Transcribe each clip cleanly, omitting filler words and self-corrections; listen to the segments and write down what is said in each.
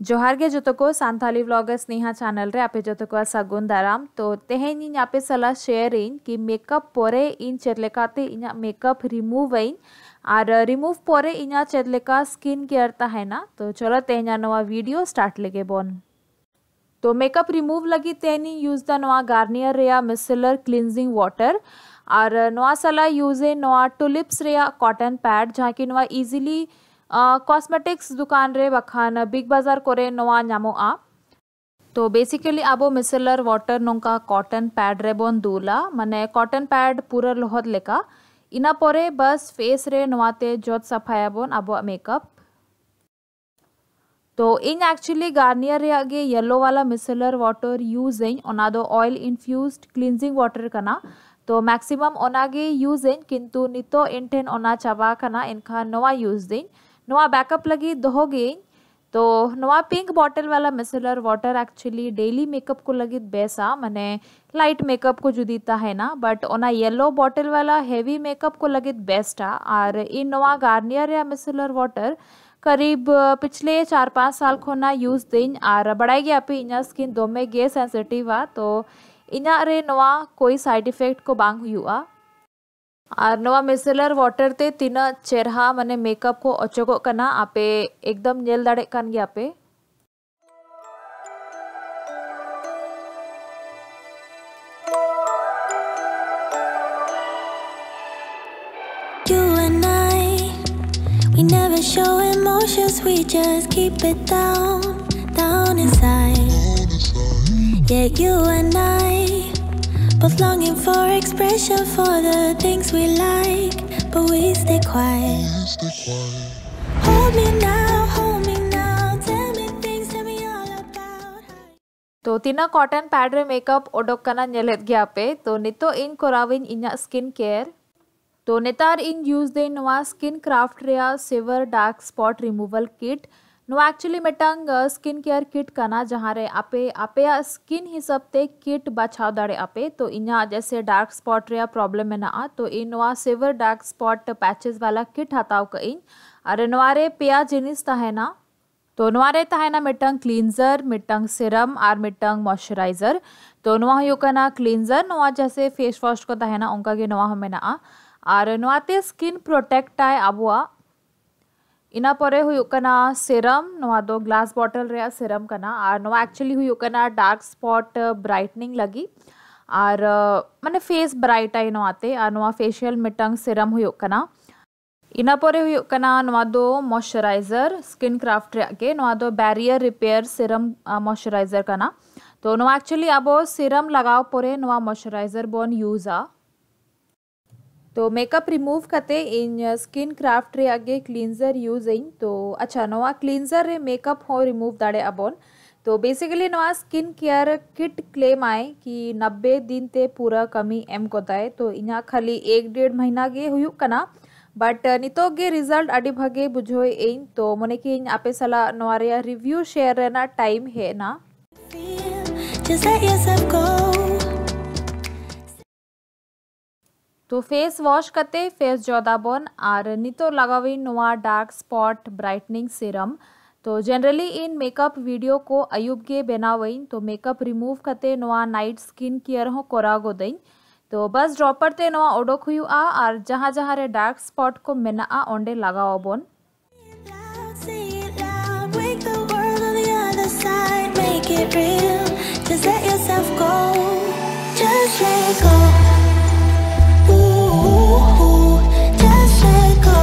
जोहार गे जतो को सांथाली व्लॉगर स्नेहा चैनल रे आपे जतो को सागुन दाराम। तो तेहेन इन आपे सला शेयर इन कि मेकअप पोरे इन चेदलेकाते इना मेकअप रिमूव इन और रिमूव पोरे इना चेदलेका स्किन केयर ताहेना। तो चलो तेहेना नवा वीडियो स्टार्ट लेगे बोन। तो मेकअप रिमूव लगी तेनी यूज दा नवा गार्नियर रेया मिसेलर क्लींजिंग वाटर और नवा सला यूजे नवा टुलिप्स रेया कॉटन पैड जहाँ की नवा इजीली कॉस्मेटिक्स दुकान रे बखान बिग बाजार कोरे नवा ᱧᱟᱢᱚᱜᱼᱟ। तो बेसिकली आबो मिसेलर वाटर नोंका कॉटन पैड रे बोन दूला माने कॉटन पैड पूरा लोहद लेका इना पोरे बस फेस रे नवाते जोत सफाया बोन आबो मेकअप। तो इन एक्चुअली गार्नियर रे गे येलो वाला मिसेलर वाटर यूज इन ओना दो ऑयल इन्फ्यूज्ड क्लींजिंग वाटर कना। तो मैक्सिमम ओनागे यूज इन किंतु नितो इनठेन ओना चाबा कना इनखा नवा यूज दिन नवा बैकअप लगी दोहोगे। तो नवा पिंक बॉटल वाला micellar water actually daily makeup को लगी बेसा माने लाइट मेकअप को जुदी है ना बट ओना येलो बॉटल वाला हेवी मेकअप को लगी बेस्ट और इन नवा गार्नियर या मिसेलर वाटर करीब पिछले 4-5 साल खोना यूज दिन और बड़ाई गया पे इना स्किन दोमे गे सेंसिटिव तो इना रे नवा कोई साइड इफेक्ट को बांग हुआ और नवा मिसेलर वाटर ते तीना चेहरा माने मेकअप को अचोगो कना आपे एकदम नेल दाड़े कान गया पे। You and I, we never show emotions, we just keep it down inside. Yeah, you and I, both longing for expression for the things we like, but we stay quiet. Hold me now, tell me things, tell me all about how. तो तीना cotton pad रे makeup ओडोक कना नेलेत गया पे। तो नितो इन कोराविन इना स्किन केयर। तो नेतार इन यूज दे नवा स्किन क्राफ्ट रेया सेवर डार्क स्पॉट रिमूवल किट नवा एक्चुअली मेटांग स्किन केयर किट कना जहाँ रे आपे स्किन हिसाब ते किट बचाव दाड़े आपे। तो इना जैसे डार्क स्पॉट रेया प्रॉब्लम मेना तो इन नवा सेवर डार्क स्पॉट पैचेस वाला किट हताव का इन अरे नवारे पेया जिनिस ताहेना। तो नवारे ताहेना मिटंग क्लींजर मिटंग सिरम और मिटंग मॉइस्चराइजर। तो नवा हुयुकना क्लींजर नवा जैसे फेस वॉश को ताहेना उनका के नवा मेना और नवाते स्किन प्रोटेक्ट आए आबुआ। इना परे हुयुकना सिरम नवा दो ग्लास बॉटल रे सिरम कना और नवा एक्चुअली हुयुकना डार्क स्पॉट ब्राइटनिंग लगी और माने फेस ब्राइट आई नवाते और नवा फेशियल मिटंग सिरम हुयुकना। इना परे हुयुकना नवा दो मॉइस्चराइजर स्किन क्राफ्ट रे के नवा दो बैरियर रिपेयर सिरम मॉइस्चराइजर कना। तो नवा एक्चुअली आबो सिरम लगाव परे नवा मॉइस्चराइजर बोन यूजा। तो मेकअप रिमूव करते इन स्किन क्राफ्ट रे आगे क्लींजर यूज इन। तो अच्छा नवा क्लींजर रे मेकअप हो रिमूव दाड़े अबोन। तो बेसिकली नवा स्किन केयर किट क्लेम आए कि 90 दिन ते पूरा कमी एम को दाए। तो इना खाली 1-1.5 महीना गे हुयुक कना बट नितो गे रिजल्ट अड़ी भागे बुझोय इन। तो मने कि इन आपे सला नवा रे रिव्यू शेयर रेना टाइम है ना। Just let yourself go. तो फेस वॉश करते फेस जोदाबोन और नितो लगावी नवा डार्क स्पॉट ब्राइटनिंग सीरम। तो जनरली इन मेकअप वीडियो को अयुब के बनावइन तो मेकअप रिमूव करते नवा नाइट स्किन केयर हो कोरागो दिन। तो बस ड्रॉपर ते नवा ओडोक हुयुआ और जहाँ जहाँ रे डार्क स्पॉट को मेना ओंडे लगाओबोन। Say it loud, wake the world on the other side, make it real. Just let yourself go, just let go. Ooh, just let go.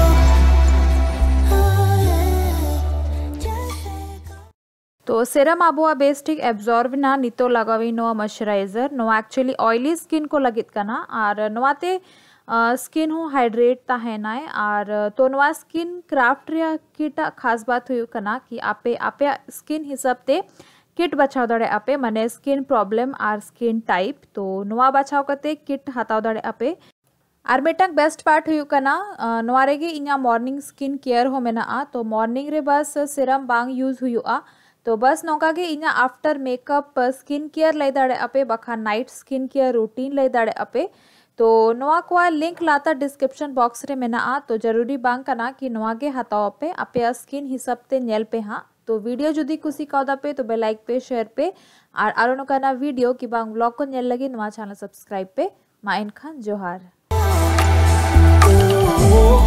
Oh yeah, just let go. तो Siram आबुआ बेस्टिक absorb ना नितो लगावी नवा moisturiser नवा actually oily skin को लगित कना और नवाते स्किन हो हाइड्रेट ताहेना और तो नवा स्किन क्राफ्ट रे किटा खास बात हुई कना कि आपे स्किन हिसाब ते किट बचाव दाड़े आपे माने स्किन प्रॉब्लम और स्किन टाइप। तो नवा बचाव करते किट हताव दाड़े आपे और मेटांग बेस्ट पार्ट हुई कना नवा रेगे इना मॉर्निंग स्किन केयर हो मेना। तो मॉर्निंग रे बस सिरम बांग यूज हुआ। तो बस नौका के इना आफ्टर मेकअप स्किन केयर लै दाड़े आपे बखा नाइट स्किन केयर रूटीन लै दाड़े आपे। तो नवा को लिंक लाता डिस्क्रिप्शन बॉक्स रे मेना। तो जरूरी बांग कना कि नवा के हताव पे आपे स्किन हिसाब ते नेल पे हाँ। तो वीडियो जुदी कुसी काउदा पे तो बेल लाइक पे शेयर पे और आरो नोकाना वीडियो कि बांग ब्लॉग को नेल लगी नवा चैनल सब्सक्राइब पे मा एनखान जोहार।